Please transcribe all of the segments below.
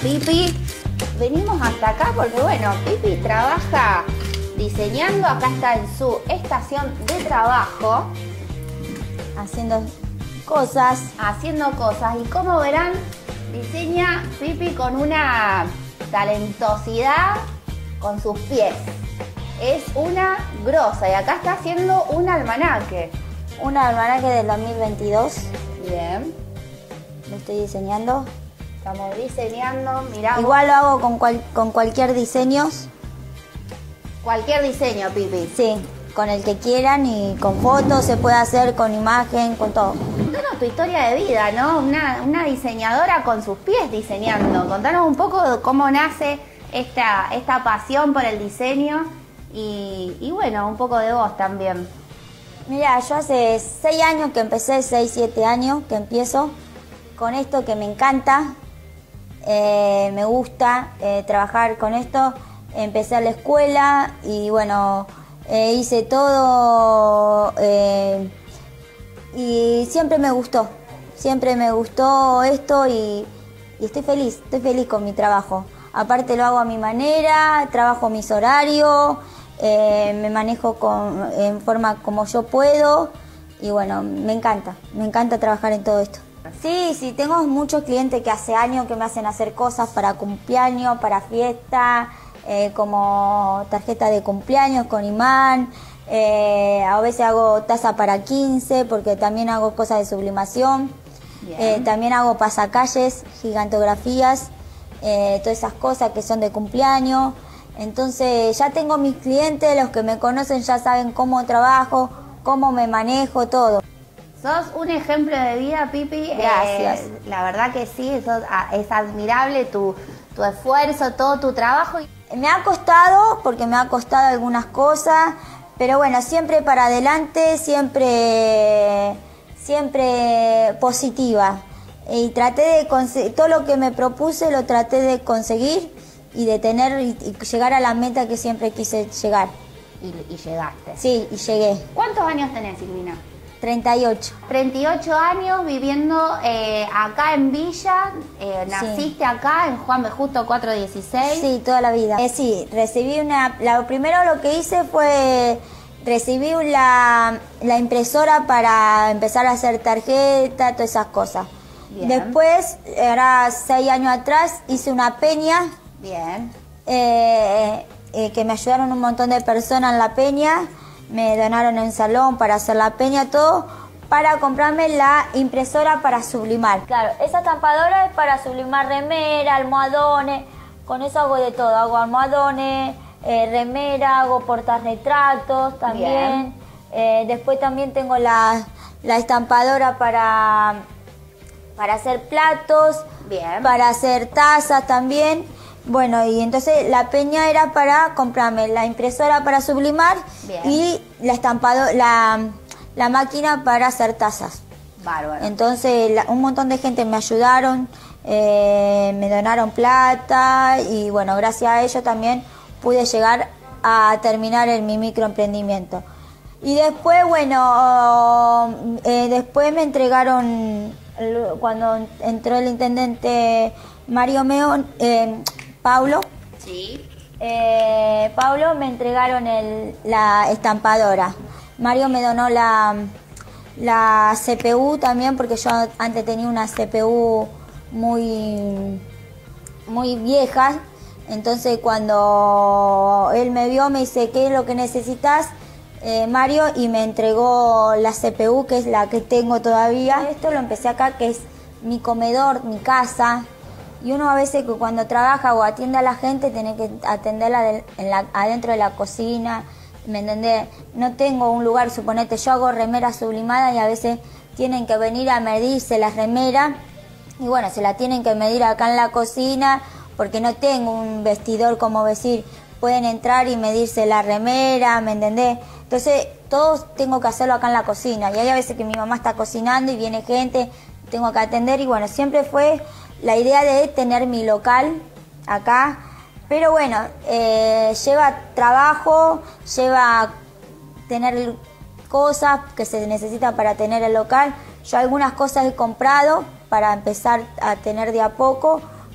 Pipi. Venimos hasta acá porque, bueno, Pipi trabaja diseñando. Acá está en su estación de trabajo. Haciendo cosas. Y como verán, diseña Pipi con una talentosidad con sus pies. Es una grosa. Y acá está haciendo un almanaque. Un almanaque del 2022. Bien. Lo estoy diseñando. Estamos diseñando, mirá. Igual lo hago con cualquier diseño. Cualquier diseño, Pipi. Sí, con el que quieran y con fotos se puede hacer, con imagen, con todo. Contanos tu historia de vida, ¿no? Una diseñadora con sus pies diseñando. Contanos un poco de cómo nace esta pasión por el diseño y bueno, un poco de vos también. Mira, yo hace 6 años que empecé, 6, 7 años que empiezo con esto que me encanta. Me gusta trabajar con esto. Empecé a la escuela y bueno, hice todo y siempre me gustó esto y estoy feliz con mi trabajo. Aparte lo hago a mi manera, trabajo mis horarios, me manejo en forma como yo puedo y bueno, me encanta trabajar en todo esto. Sí, tengo muchos clientes que hace años que me hacen hacer cosas para cumpleaños, para fiesta, como tarjeta de cumpleaños con imán, a veces hago taza para 15 porque también hago cosas de sublimación, también hago pasacalles, gigantografías, todas esas cosas que son de cumpleaños. Entonces ya tengo mis clientes, los que me conocen ya saben cómo trabajo, cómo me manejo, todo. Sos un ejemplo de vida, Pipi. Gracias. La verdad que sí, es admirable tu esfuerzo, todo tu trabajo. Me ha costado, porque me ha costado algunas cosas, pero bueno, siempre para adelante, siempre positiva. Y traté de conseguir, todo lo que me propuse lo traté de conseguir y de tener y llegar a la meta que siempre quise llegar. Y llegaste. Sí, y llegué. ¿Cuántos años tenés, Silvina? 38. 38 años viviendo acá en Villa. Naciste sí. acá en Juan B. Justo 416. Sí, toda la vida. Sí, recibí lo primero lo que hice fue recibí la impresora para empezar a hacer tarjeta, todas esas cosas. Bien. Después, ahora 6 años atrás, hice una peña. Bien. Que me ayudaron un montón de personas en la peña. Me donaron el salón para hacer la peña, todo, para comprarme la impresora para sublimar. Claro, esa estampadora es para sublimar remera, almohadones, con eso hago de todo, hago almohadones, remera, hago portarretratos también. Después también tengo la estampadora para hacer platos, bien, para hacer tazas también. Bueno, y entonces la peña era para comprarme la impresora para sublimar. Bien. Y la máquina para hacer tazas. Bárbaro. Entonces un montón de gente me ayudaron, me donaron plata y bueno, gracias a ello también pude llegar a terminar mi microemprendimiento. Y después, bueno, después me entregaron, cuando entró el intendente Mario Meón, Paulo. Sí. Paulo me entregaron la estampadora. Mario me donó la CPU también, porque yo antes tenía una CPU muy vieja. Entonces cuando él me vio me dice, ¿qué es lo que necesitas, Mario? Y me entregó la CPU, que es la que tengo todavía. Esto lo empecé acá, que es mi comedor, mi casa. Y uno a veces cuando trabaja o atiende a la gente tiene que atenderla adentro de la cocina, ¿me entendés? No tengo un lugar, suponete, yo hago remeras sublimadas y a veces tienen que venir a medirse las remeras y bueno, se la tienen que medir acá en la cocina porque no tengo un vestidor, como decir, pueden entrar y medirse la remera, ¿me entendés? Entonces todos tengo que hacerlo acá en la cocina y hay a veces que mi mamá está cocinando y viene gente, tengo que atender y bueno, siempre fue la idea de tener mi local acá, pero bueno, lleva trabajo, lleva tener cosas que se necesitan para tener el local. Yo algunas cosas he comprado para empezar a tener de a poco,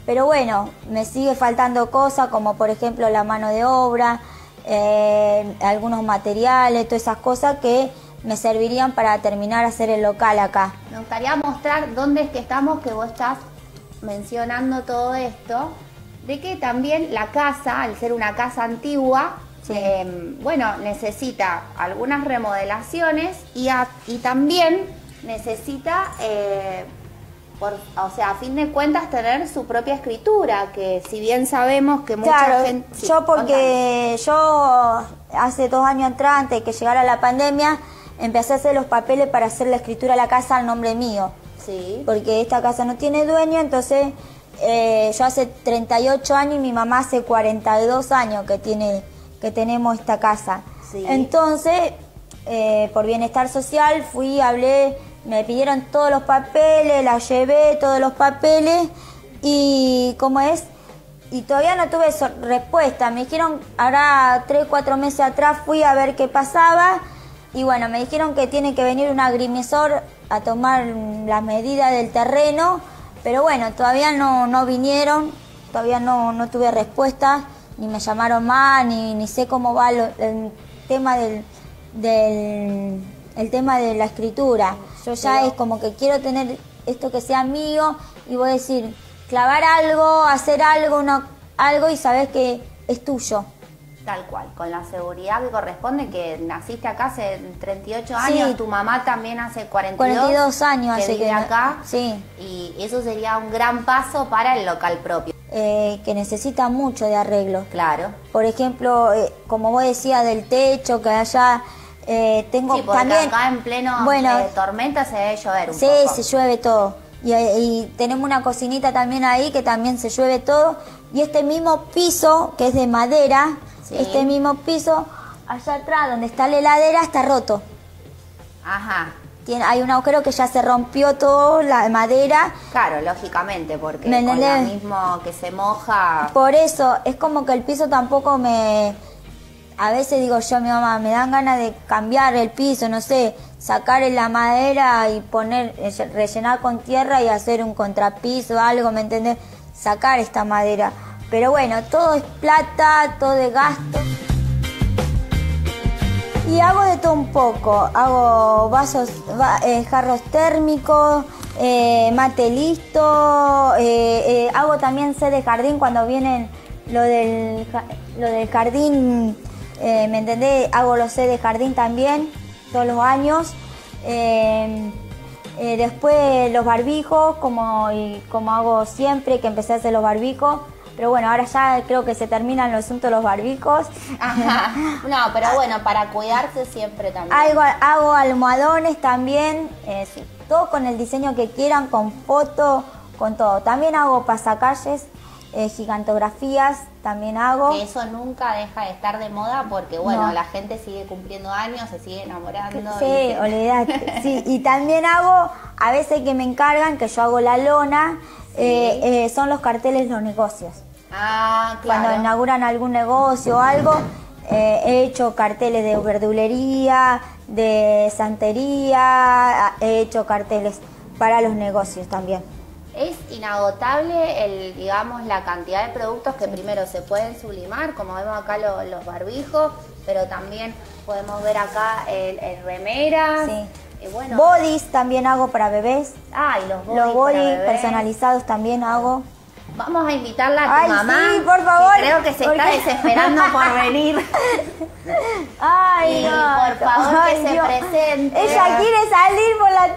pero bueno, me sigue faltando cosas como por ejemplo la mano de obra, algunos materiales, todas esas cosas que me servirían para terminar de hacer el local acá. Me gustaría mostrar dónde es que estamos, que vos estás mencionando todo esto, de que también la casa, al ser una casa antigua, Sí. bueno, necesita algunas remodelaciones y también necesita, o sea, a fin de cuentas, tener su propia escritura, que si bien sabemos que mucha Claro, gente... Sí, yo porque yo hace 2 años atrás, antes de que llegara la pandemia, empecé a hacer los papeles para hacer la escritura de la casa al nombre mío. Sí. Porque esta casa no tiene dueño, entonces yo hace 38 años y mi mamá hace 42 años que tenemos esta casa. Sí. Entonces, por bienestar social, fui, hablé, me pidieron todos los papeles, la llevé, todos los papeles, y ¿cómo es? Y todavía no tuve respuesta. Me dijeron, ahora 3, 4 meses atrás fui a ver qué pasaba, y bueno, me dijeron que tiene que venir un agrimensor a tomar las medidas del terreno, pero bueno, todavía no vinieron, todavía no tuve respuesta, ni me llamaron más, ni sé cómo va el tema el tema de la escritura. Yo ya es como que quiero tener esto que sea mío y voy a decir, clavar algo, hacer algo, algo y sabes que es tuyo. Tal cual, con la seguridad que corresponde, que naciste acá hace 38 años, Sí. Tu mamá también hace 42, 42 años que hace vive que acá, sí. Y eso sería un gran paso para el local propio. Que necesita mucho de arreglo. Claro. Por ejemplo, como vos decías del techo, que allá tengo Sí, porque también... acá en pleno tormenta se debe llover un Sí, poco. se llueve todo. Y tenemos una cocinita también ahí que también se llueve todo. Y este mismo piso, que es de madera, Sí. este mismo piso, allá atrás donde está la heladera, está roto. Ajá. Hay un agujero que ya se rompió todo, la madera. Claro, lógicamente, porque ¿Me con lo entendés? mismo que se moja... Por eso, es como que el piso tampoco me... A veces digo yo a mi mamá, me dan ganas de cambiar el piso, no sé, sacar la madera y rellenar con tierra y hacer un contrapiso o algo, ¿me entendés? Sacar esta madera. Pero bueno, todo es plata, todo es gasto. Y hago de todo un poco. Hago vasos, jarros térmicos, mate listo. Hago también sé de jardín cuando vienen lo del jardín. ¿Me entendés? Hago los sé de jardín también, todos los años. Después los barbijos, como hago siempre, que empecé a hacer los barbijos. Pero bueno, ahora ya creo que se terminan los asuntos de los barbijos. Ajá. No, pero bueno, para cuidarse siempre también. Hago almohadones también, sí, todo con el diseño que quieran, con foto, con todo. También hago pasacalles, gigantografías, también hago. Que eso nunca deja de estar de moda porque, bueno, No. la gente sigue cumpliendo años, se sigue enamorando. Sí, olvidate. Sí, y también hago, a veces que me encargan, que yo hago la lona, Sí. son los carteles de los negocios. Ah, claro. Cuando inauguran algún negocio o algo, he hecho carteles de verdulería, de santería, he hecho carteles para los negocios también. Es inagotable digamos, la cantidad de productos que primero se pueden sublimar, como vemos acá los barbijos, pero también podemos ver acá el remeras. Sí. Bueno. Bodies también hago para bebés. Ah, y los bodies, Los bodies para bebés. personalizados también hago. Vamos a invitarla a tu Ay, mamá. sí, por favor. Que creo que se está Porque- desesperando por venir. Ay, Y no. por favor, Ay, que se Dios. presente. Ella quiere salir por la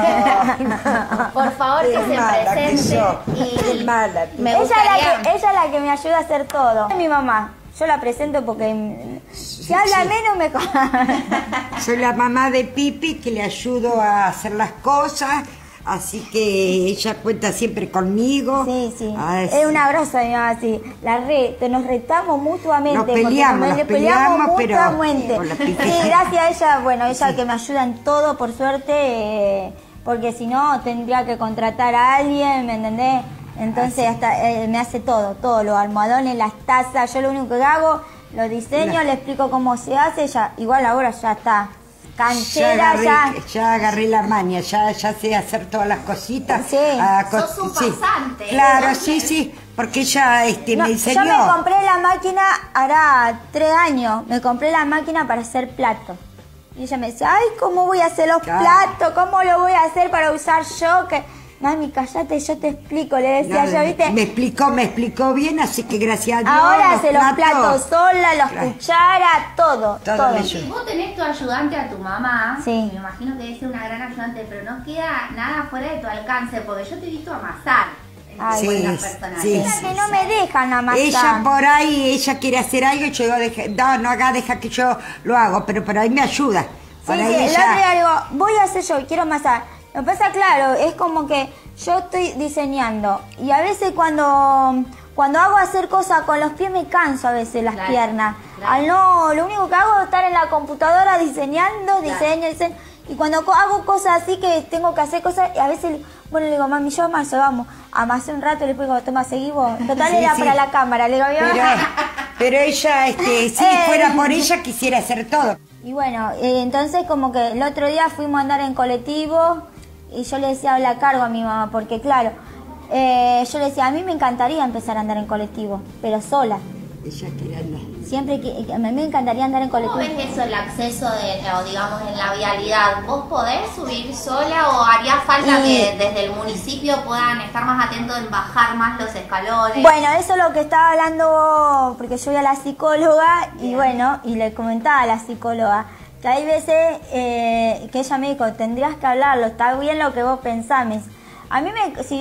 tele. Por favor, que Qué se mala que presente. sos. Qué mala. me Ella gustaría... es la que me ayuda a hacer todo. Es mi mamá. Yo la presento porque si habla sí. menos me... Soy la mamá de Pipi que le ayudo a hacer las cosas, así que ella cuenta siempre conmigo. Sí, sí. Ah, Es una grosa mi mamá, sí. Nos retamos mutuamente. Nos porque peleamos, le nos peleamos, pero mutuamente. con la Pipi. Sí, gracias a ella, bueno, ella que me ayuda en todo, por suerte, porque si no tendría que contratar a alguien, ¿me entendés? Entonces hasta me hace todo, los almohadones, las tazas, yo lo único que hago, lo diseño, le explico cómo se hace, ya, igual ahora ya está canchera, ya agarré la maña, ya sé hacer todas las cositas. Sí. Sos un pasante, Claro, ¿eh? sí, Porque ella No, me yo enseñó. me compré la máquina, hará 3 años, me compré la máquina para hacer platos. Y ella me decía, ay, ¿cómo voy a hacer los Claro. platos? ¿Cómo lo voy a hacer para usar yo? Que mami, cállate, yo te explico, le decía yo, ¿viste? Me explicó bien, así que gracias a Dios. Ahora hace los platos sola, los Claro. cucharas, todo. Todo ello. Si vos tenés tu ayudante a tu mamá, Sí. me imagino que debe ser una gran ayudante, pero no queda nada fuera de tu alcance, porque yo te he visto amasar en Ay, tus sí, buenas personales. sí, Mira que no me dejan amasar. Ella por ahí, ella quiere hacer algo y yo digo, no haga, deja que yo lo hago, pero por ahí me ayuda. Por Sí, ahí sí, el ella- otro día digo, voy a hacer yo, quiero amasar. Lo que pasa, claro, es como que yo estoy diseñando y a veces cuando hago hacer cosas con los pies me canso a veces las Claro, piernas. claro. Lo único que hago es estar en la computadora diseñando, diseño. Y cuando hago cosas así que tengo que hacer cosas, y a veces, bueno, le digo, mami, yo amaso, vamos. Amasé un rato y después digo, toma, seguí vos. Total Sí, era sí. para la cámara, le digo, Pero ella, si fuera por ella, quisiera hacer todo. Y bueno, entonces como que el otro día fuimos a andar en colectivo y yo le decía la cargo a mi mamá, porque claro, yo le decía, a mí me encantaría empezar a andar en colectivo, pero sola. Ella quiere andar. Siempre a mí me encantaría andar en ¿Cómo colectivo. ves eso, el acceso o digamos en la vialidad? ¿Vos podés subir sola o haría falta Y- que desde el municipio puedan estar más atentos en bajar más los escalones? Bueno, eso es lo que estaba hablando, porque yo voy a la psicóloga y Bien. bueno, y le comentaba a la psicóloga que hay veces que ella me dijo, tendrías que hablarlo, está bien lo que vos pensás. Si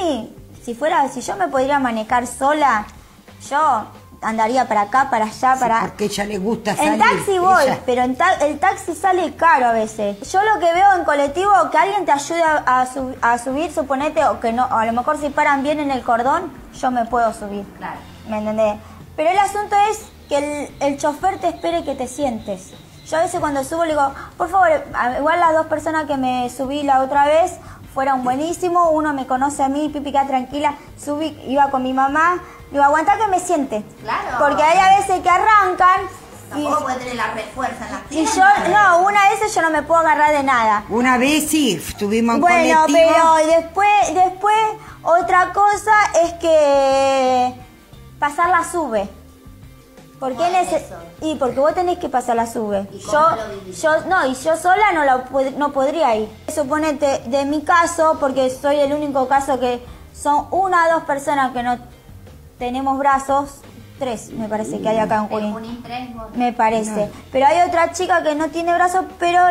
yo me podría manejar sola, yo andaría para acá, para allá, para... Porque a ella le gusta salir. En taxi voy, ella- pero el taxi sale caro a veces. Yo lo que veo en colectivo, que alguien te ayude a subir, suponete, o que no, o a lo mejor si paran bien en el cordón, yo me puedo subir. Claro. ¿Me entendés? Pero el asunto es que el chofer te espere que te sientes. Yo a veces cuando subo le digo, por favor, igual las 2 personas que me subí la otra vez fueron buenísimos, uno me conoce a mí, Pipi, queda tranquila, subí, iba con mi mamá, digo, aguantá que me siente. Claro. Porque hay a veces que arrancan Tampoco puede tener la refuerza en las y piernas. yo, una vez yo no me puedo agarrar de nada. Una vez sí, estuvimos en Bueno, colectivo. pero después otra cosa es que pasar la sube. ¿Por qué ¿Cómo es eso? Y porque vos tenés que pasar la sube. ¿Y cómo lo vivís? Yo sola no podría ir. Suponete, de mi caso, porque soy el único caso que son 1 o 2 personas que no tenemos brazos, 3 me parece que hay acá en En Junín. Junín 3, vos. Me parece. Pero hay otra chica que no tiene brazos, pero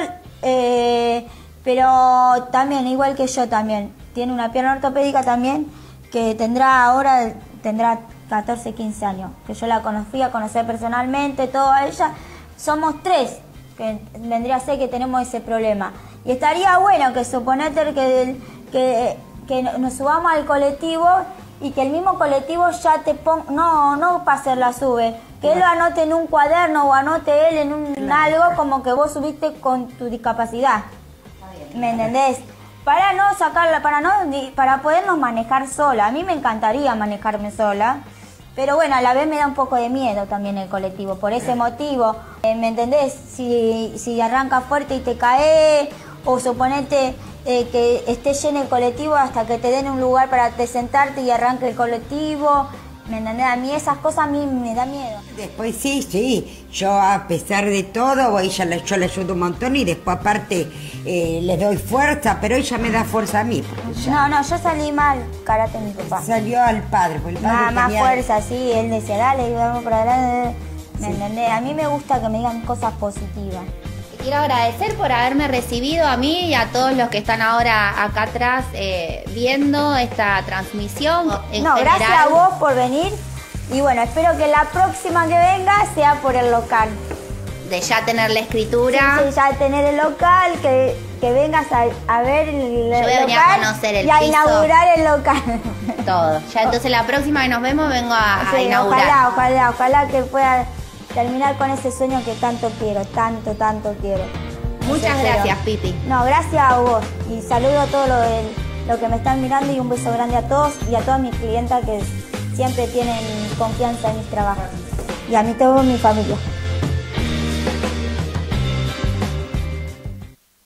también, igual que yo también, tiene una pierna ortopédica también, que tendrá 14, 15 años. Que yo la fui a conocer personalmente, toda ella. Somos 3, que vendría a ser que tenemos ese problema. Y estaría bueno que suponete que nos subamos al colectivo y que el mismo colectivo ya te ponga, no para hacer la sube, que él lo anote en un cuaderno o anote él en un algo como que vos subiste con tu discapacidad. ¿Me entendés? Para no sacarla, para podernos manejar sola. A mí me encantaría manejarme sola, pero bueno, a la vez me da un poco de miedo también el colectivo, por ese motivo. ¿Me entendés? Si arranca fuerte y te cae, o suponete que esté lleno el colectivo hasta que te den un lugar para te sentarte y arranque el colectivo. ¿Me entendés? A mí esas cosas a mí me da miedo. Después sí, yo a pesar de todo, yo le ayudo un montón y después aparte le doy fuerza, pero ella me da fuerza a mí. Porque No, yo salí mal, karate mi papá. salió al padre, porque el padre Más tenía- fuerza, sí, él decía, dale, vamos para adelante. ¿Me entendés? A mí me gusta que me digan cosas positivas. Te quiero agradecer por haberme recibido a mí y a todos los que están ahora acá atrás viendo esta transmisión. En No, general. gracias a vos por venir. Y bueno, espero que la próxima que venga sea por el local. De ya tener la escritura. Sí, ya tener el local, que vengas a ver el Yo voy a venir a local conocer el y a piso. inaugurar el local. Todo. Ya entonces la próxima que nos vemos vengo a Sí, inaugurar. ojalá que pueda terminar con ese sueño que tanto quiero, tanto quiero. Muchas Ese gracias, sueño. Pipi. No, gracias a vos y saludo a todos los que me están mirando y un beso grande a todos y a todas mis clientas que siempre tienen confianza en mis trabajos y a mí toda mi familia.